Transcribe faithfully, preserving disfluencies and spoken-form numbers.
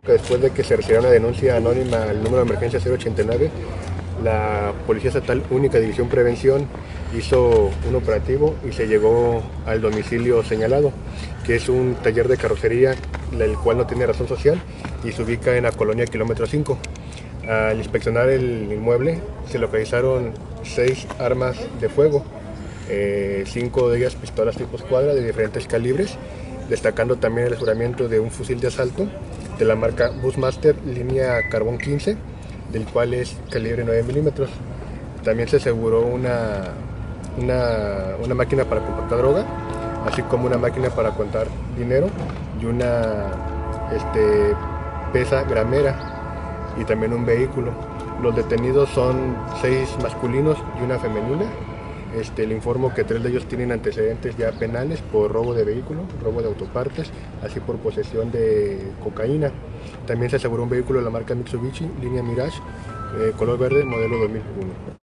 Después de que se recibiera una denuncia anónima al número de emergencia cero ochenta y nueve, la Policía Estatal Única División Prevención hizo un operativo y se llegó al domicilio señalado, que es un taller de carrocería, el cual no tiene razón social y se ubica en la colonia Kilómetro cinco. Al inspeccionar el inmueble se localizaron seis armas de fuego, eh, cinco de ellas pistolas tipo escuadra de diferentes calibres, destacando también el aseguramiento de un fusil de asalto de la marca Bushmaster línea Carbón quince, del cual es calibre nueve milímetros. También se aseguró una, una, una máquina para compactar droga, así como una máquina para contar dinero y una este, pesa gramera, y también un vehículo. Los detenidos son seis masculinos y una femenina. Este, le informo que tres de ellos tienen antecedentes ya penales por robo de vehículo, robo de autopartes, así por posesión de cocaína. También se aseguró un vehículo de la marca Mitsubishi, línea Mirage, eh, color verde, modelo dos mil uno.